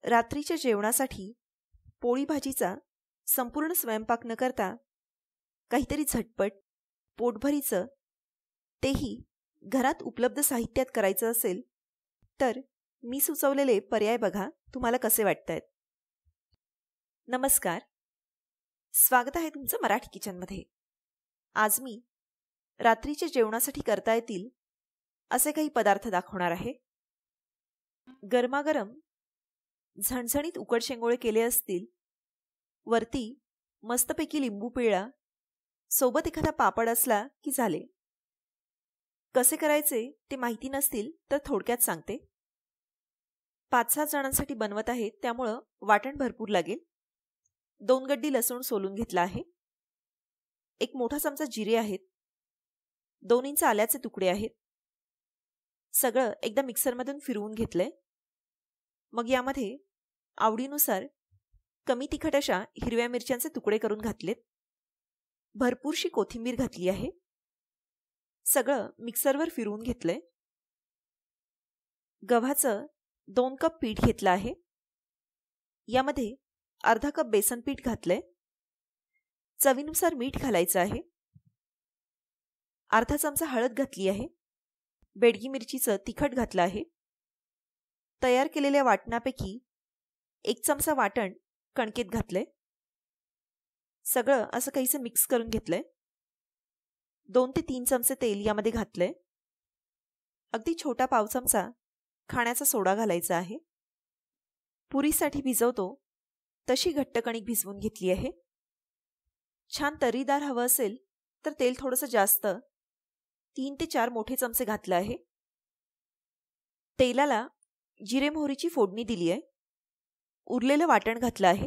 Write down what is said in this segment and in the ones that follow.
रात्रीच्या जेवणासाठी पोळी भाजीचा संपूर्ण स्वयंपाक न करता काहीतरी झटपट पोटभरीचं, तेही घरात उपलब्ध साहित्यात करायचं असेल तर मी सुचवलेले पर्याय बघा तुम्हाला कसे वाटतायत. नमस्कार, स्वागत आहे तुमचं मराठी किचनमध्ये. आज मी रात्रीच्या जेवणासाठी करता येतील असे काही पदार्थ दाखवणार आहे. गरमागरम झणझणीत उकड शेंगोळे केले असतील, वरती मस्तपैकी लिंबू पिळला, सोबत एखादा पापड असला की झाले. कसे करायचे ते माहिती नसतील तर थोडक्यात सांगते. 5-6 जणांसाठी बनवत आहे, त्यामुळं वाटण भरपूर लागेल. 2 गड्डी लसूण सोलून घेतला आहे. 1 मोठा चमचा जिरे आहेत. 2 इंच आल्याचे तुकडे आहेत. सगळं एकदा मिक्सरमधून फिरवून घेतलंय. मग यामध्ये आवडीनुसार कमी तिखट अशा हिरव्या मिरच्यांचे तुकडे करून घातलेत. भरपूरशी कोथिंबीर घातली आहे. सगळं मिक्सरवर फिरवून घेतलंय. गव्हाचं 2 कप पीठ घेतलं आहे. यामध्ये अर्धा कप बेसन पीठ घातलंय. चवीनुसार मीठ घालायचं आहे. अर्धा चमचा हळद घातली आहे. बेडगी मिरचीचं तिखट घातलं आहे. तयार केलेल्या वाटणापैकी 1 चमचा वाटण कणकेत घातलंय. सगळं असं काहीसं मिक्स करून घेतलंय. 2 ते 3 चमचे तेल यामध्ये घातलंय. अगदी छोटा पाव चमचा खाण्याचा सोडा घालायचा आहे. पुरीसाठी भिजवतो तशी घट्ट कणिक भिजवून घेतली आहे. छान तरीदार हवं असेल तर तेल थोडंसं जास्त 3 ते 4 मोठे चमचे घातलं आहे. तेलाला जिरे मोहरीची फोडणी दिली आहे. उरलेलं वाटण घातलं आहे.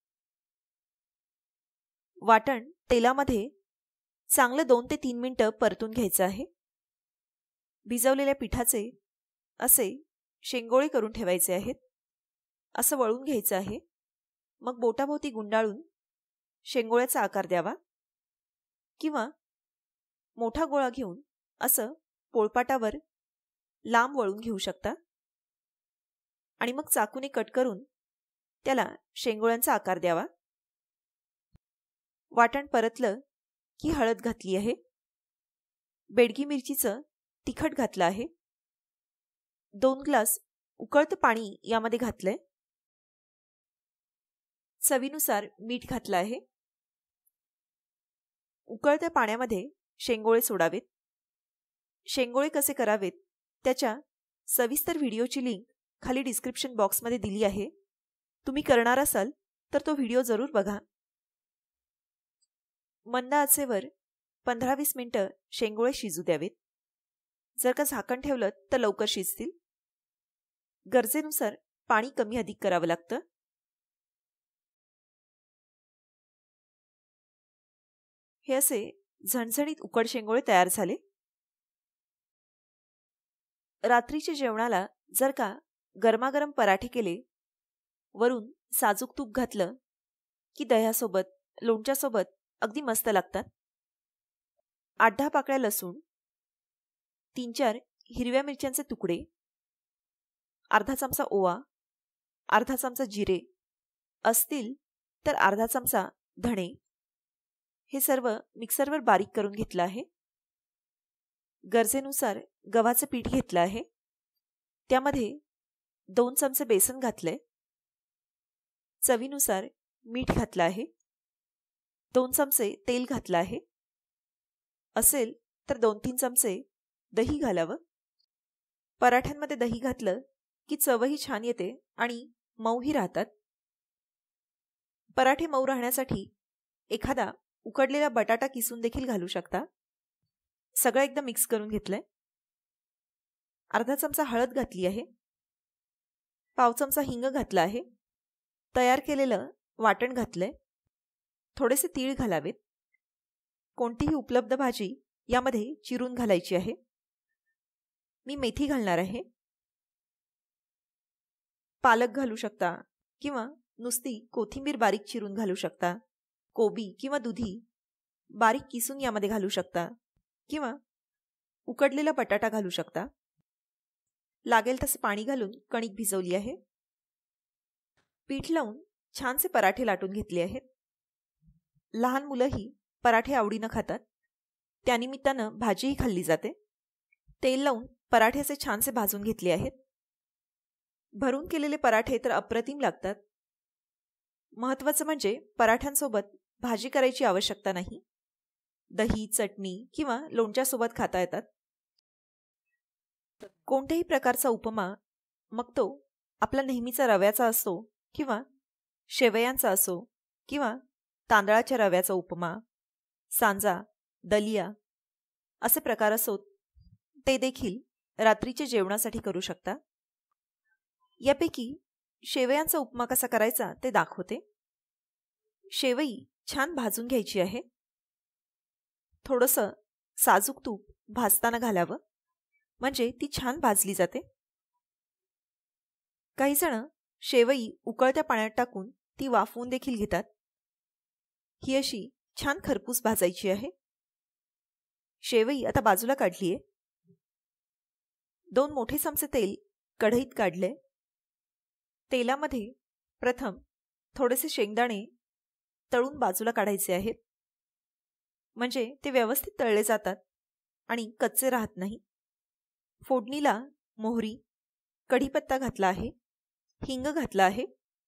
वाटण तेलामध्ये चांगलं 2 ते 3 मिनिटं परतून घ्यायचं आहे. भिजवलेल्या पिठाचे असे शेंगोळे करून ठेवायचे आहेत. असं वळून घ्यायचं आहे. मग बोटाभोवती गुंडाळून शेंगोळ्याचा आकार द्यावा, किंवा मोठा गोळा घेऊन असं पोळपाटावर लांब वळून घेऊ शकता. आणि मग चाकूने कट करून त्याला शेंगोळ्यांचा आकार द्यावा. वाटण परतलं की हळद घातली आहे. बेडगी मिरचीचं तिखट घातलं आहे. 2 ग्लास उकळतं पाणी यामध्ये घातलंय. चवीनुसार मीठ घातलं आहे. उकळत्या पाण्यामध्ये शेंगोळे सोडावेत. शेंगोळे कसे करावेत त्याच्या सविस्तर व्हिडिओची लिंक खाली डिस्क्रिप्शन बॉक्समध्ये दिली आहे. तुम्ही करणार असाल तर तो व्हिडिओ जरूर बघा. मंद आचेवर 15-20 मिनिटं शेंगोळे शिजू द्यावेत. जर का झाकण ठेवलं तर लवकर शिजतील. गरजेनुसार पाणी कमी अधिक करावं लागतं. हे असे झणझणीत उकड शेंगोळे तयार झाले. रात्रीच्या जेवणाला जर का गरमागरम पराठे केले, वरून साजूक तूप घातलं की दह्यासोबत, लोणच्यासोबत अगदी मस्त लागतात. 8-10 पाकळ्या लसूण, 3-4 हिरव्या मिरच्यांचे तुकडे, अर्धा चमचा ओवा, अर्धा चमचा जिरे, असतील तर अर्धा चमचा धणे, हे सर्व मिक्सरवर बारीक करून घेतलं आहे. गरजेनुसार गव्हाचं पीठ घेतलं आहे. त्यामध्ये 2 चमचे बेसन घातले. चवीनुसार मीठ घातलं आहे. 2 चमचे तेल घातलं आहे. असेल तर 2-3 चमचे दही घालावं. पराठ्यांमध्ये दही घातलं की चवही छान येते आणि मऊही राहतात. पराठे मऊ राहण्यासाठी एखादा उकडलेला बटाटा किसून देखील घालू शकता. सगळं एकदा मिक्स करून घेतलंय. अर्धा चमचा हळद घातली आहे. पाव चमचा हिंग घातला आहे. तयार केलेलं वाटण घातलंय. थोडेसे तीळ घालावेत. कोणतीही उपलब्ध भाजी यामध्ये चिरून घालायची आहे. मी मेथी घालणार आहे. पालक घालू शकता किंवा नुसती कोथिंबीर बारीक चिरून घालू शकता. कोबी किंवा दुधी बारीक किसून यामध्ये घालू शकता, किंवा उकडलेला बटाटा घालू शकता. लागेल तसे पाणी घालून कणिक भिजवली आहे. पीठ लावून छानसे पराठे लाटून घेतले आहेत. लहान मुलंही पराठे आवडीनं खातात. त्यानिमित्तानं भाजीही खाल्ली जाते. तेल लावून पराठे असे छानसे भाजून घेतले आहेत. भरून केलेले पराठे तर अप्रतिम लागतात. महत्त्वाचं म्हणजे पराठ्यांसोबत भाजी करायची आवश्यकता नाही. दही, चटणी किंवा लोणच्यासोबत खाता येतात. कोणत्याही प्रकारचा उपमा, मग तो आपला नेहमीचा रव्याचा असो किंवा शेवयांचा असो किंवा तांदळाच्या रव्याचा उपमा, सांजा, दलिया असे प्रकार असोत, ते देखील रात्रीच्या जेवणासाठी करू शकता. यापैकी शेवयांचा उपमा कसा करायचा ते दाखवते. शेवई छान भाजून घ्यायची आहे. थोडंसं साजूक तूप भाजताना घालावं, म्हणजे ती छान भाजली जाते. काही जण शेवई उकळत्या पाण्यात टाकून ती वाफवून देखील घेतात. ही अशी छान खरपूस भाजायची आहे. शेवई आता बाजूला काढलीये. 2 मोठे चमचे तेल कढईत काढले. तेलामध्ये प्रथम थोडेसे शेंगदाणे तळून बाजूला काढायचे आहेत, म्हणजे ते व्यवस्थित तळले जातात आणि कच्चे राहत नाही. फोडणीला मोहरी, कढीपत्ता घातला आहे, हिंग घातला आहे.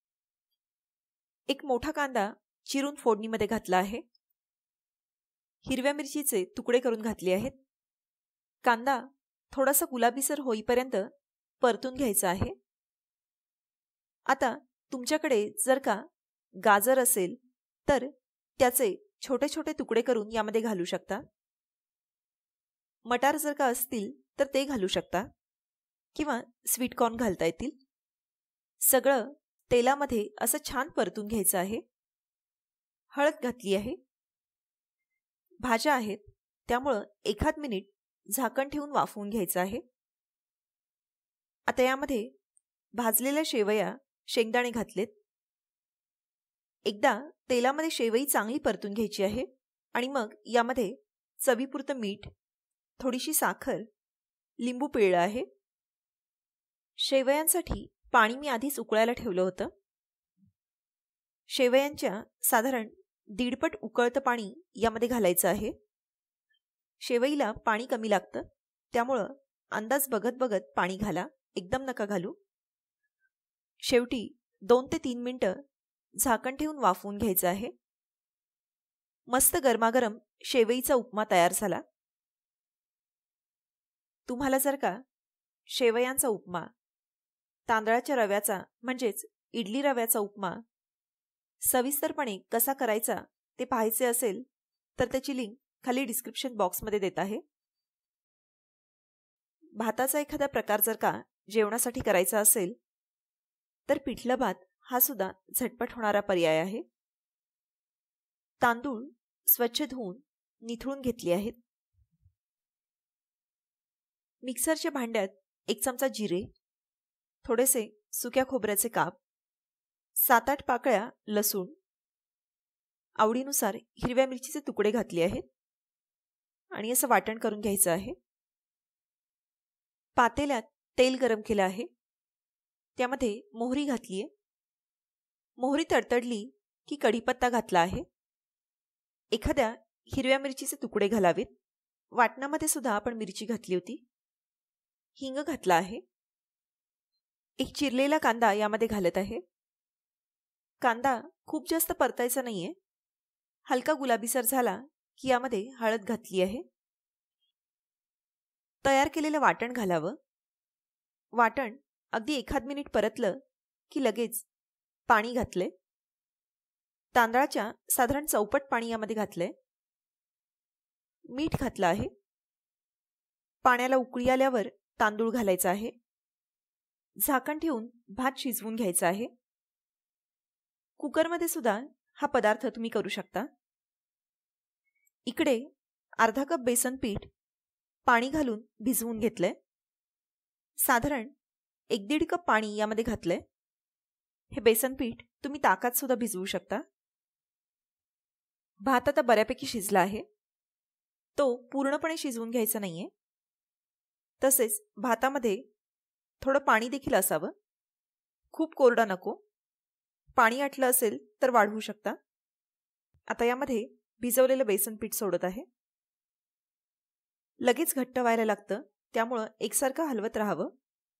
एक मोठा कांदा चिरून फोडणीमध्ये घातला आहे. हिरव्या मिरचीचे तुकडे करून घातले आहेत. कांदा थोडासा गुलाबीसर होईपर्यंत परतून घ्यायचा आहे. आता तुमच्याकडे जर का गाजर असेल तर त्याचे छोटे छोटे तुकडे करून यामध्ये घालू शकता. मटार जर का असतील तर ते घालू शकता किंवा स्वीटकॉर्न घालता येतील. सगळं तेलामध्ये असं छान परतून घ्यायचं आहे. हळद घातली आहे. भाज्या आहेत त्यामुळं 1 मिनिट झाकण ठेवून वाफवून घ्यायचं आहे. आता यामध्ये भाजलेल्या शेवया, शेंगदाणे घातलेत. एकदा तेलामध्ये शेवई चांगली परतून घ्यायची आहे आणि मग यामध्ये चवीपुरतं मीठ, थोडीशी साखर, लिंबू पिळलं आहे. शेवयांसाठी पाणी मी आधीच उकळायला ठेवलं होतं. शेवयांच्या साधारण 1.5 पट उकळतं पाणी यामध्ये घालायचं आहे. शेवईला पाणी कमी लागतं, त्यामुळं अंदाज बघत बघत पाणी घाला, एकदम नका घालू. शेवटी 2 ते 3 मिनिटं झाकण ठेवून वाफवून घ्यायचं आहे. मस्त गरमागरम शेवईचा उपमा तयार झाला. तुम्हाला जर का शेवयांचा उपमा, तांदळाच्या रव्याचा म्हणजेच इडली रव्याचा उपमा सविस्तरपणे कसा करायचा ते पाहायचे असेल तर त्याची लिंक खाली डिस्क्रिप्शन बॉक्समध्ये देत आहे. भाताचा एखादा प्रकार जर का जेवणासाठी करायचा असेल तर पिठलं भात हा सुद्धा झटपट होणारा पर्याय आहे. तांदूळ स्वच्छ धुवून निथळून घेतले आहेत. मिक्सरच्या भांड्यात 1 चमचा जिरे, थोडेसे सुक्या खोबऱ्याचे काप, 7-8 पाकळ्या लसूण, आवडीनुसार हिरव्या मिरचीचे तुकडे घातले आहेत आणि असं वाटण करून घ्यायचं आहे. पातेल्यात तेल गरम केलं आहे. त्यामध्ये मोहरी घातली आहे. मोहरी तडतडली की कढीपत्ता घातला आहे. एखाद्या हिरव्या मिरचीचे तुकडे घालावेत. वाटणामध्ये सुद्धा आपण मिरची घातली होती. हिंग घातला आहे. एक चिरलेला कांदा यामध्ये घालत आहे. कांदा खूप जास्त परतायचा नाहीये. हलका गुलाबीसर झाला की यामध्ये हळद घातली आहे. तयार केलेलं वाटण घालावं. वाटण अगदी 1 मिनिट परतलं की लगेच पाणी घातले. तांदळाच्या साधारण 4 पट पाणी यामध्ये घातलंय. मीठ घातलं आहे. पाण्याला उकळी आल्यावर तांदूळ घालायचा आहे. झाकण ठेवून भात शिजवून घ्यायचा आहे. कुकरमध्ये सुद्धा हा पदार्थ तुम्ही करू शकता. इकडे अर्धा कप बेसन पीठ पाणी घालून भिजवून घेतलंय. साधारण 1-1.5 कप पाणी यामध्ये घातलंय. हे बेसन पीठ तुम्ही ताकात सुद्धा भिजवू शकता. भात आता बऱ्यापैकी शिजला आहे. तो पूर्णपणे शिजवून घ्यायचा नाहीये. तसेच भातामध्ये थोडं पाणी देखील असावं. खूप कोरडा नको. पाणी आटलं असेल तर वाढवू शकता. आता यामध्ये भिजवलेलं बेसन पीठ सोडत आहे. लगेच घट्ट व्हायला लागतं, त्यामुळं एकसारखं हलवत राहावं.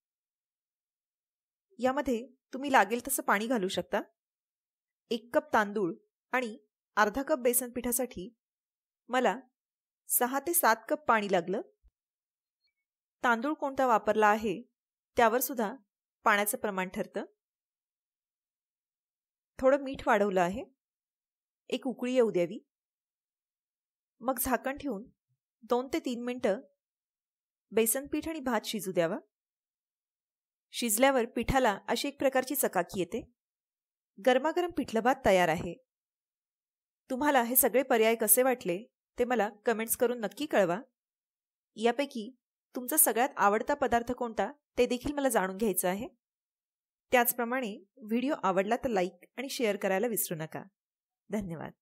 यामध्ये तुम्ही लागेल तसं पाणी घालू शकता. 1 कप तांदूळ आणि अर्धा कप बेसन पिठासाठी मला 6 ते 7 कप पाणी लागलं. तांदूळ कोणता वापरला आहे त्यावर सुद्धा पाण्याचं प्रमाण ठरतं. थोडं मीठ वाढवलं आहे. एक उकळी येऊ द्यावी. मग झाकण ठेवून 2 ते 3 मिनिटं बेसन पीठ आणि भात शिजू द्यावा. शिजल्यावर पिठाला अशी एक प्रकारची चकाकी येते. गरमागरम पिठलं भात तयार आहे. तुम्हाला हे सगळे पर्याय कसे वाटले ते मला कमेंट्स करून नक्की कळवा. यापैकी तुमचा सगळ्यात आवडता पदार्थ कोणता ते देखील मला जाणून घ्यायचं आहे. त्याचप्रमाणे व्हिडिओ आवडला तर लाईक आणि शेअर करायला विसरू नका. धन्यवाद.